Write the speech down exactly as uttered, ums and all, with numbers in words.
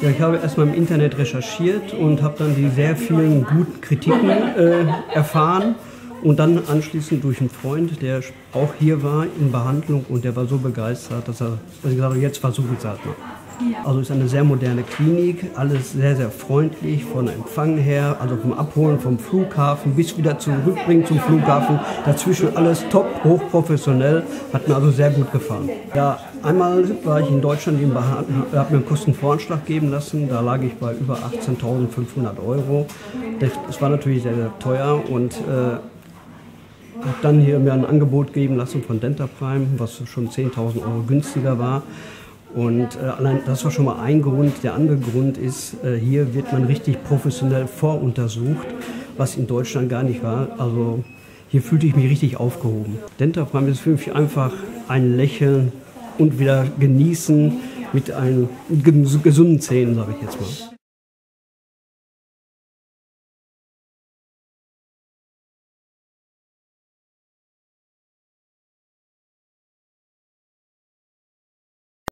Ja, ich habe erstmal im Internet recherchiert und habe dann die sehr vielen guten Kritiken äh, erfahren und dann anschließend durch einen Freund, der auch hier war in Behandlung und der war so begeistert, dass er, dass ich gesagt habe, jetzt versuche ich es halt mal. Also es ist eine sehr moderne Klinik, alles sehr, sehr freundlich von Empfang her, also vom Abholen vom Flughafen bis wieder zurückbringen zum Flughafen. Dazwischen alles top, hochprofessionell, hat mir also sehr gut gefallen. Ja, einmal war ich in Deutschland, habe mir einen Kostenvoranschlag geben lassen, da lag ich bei über achtzehntausendfünfhundert Euro. Das war natürlich sehr, sehr teuer und äh, habe dann hier mir ein Angebot geben lassen von Dentaprime, was schon zehntausend Euro günstiger war. Und äh, allein das war schon mal ein Grund. Der andere Grund ist, äh, hier wird man richtig professionell voruntersucht, was in Deutschland gar nicht war. Also hier fühlte ich mich richtig aufgehoben. Dentaprime ist für mich einfach ein Lächeln und wieder genießen mit einem gesunden Zähnen, sage ich jetzt mal.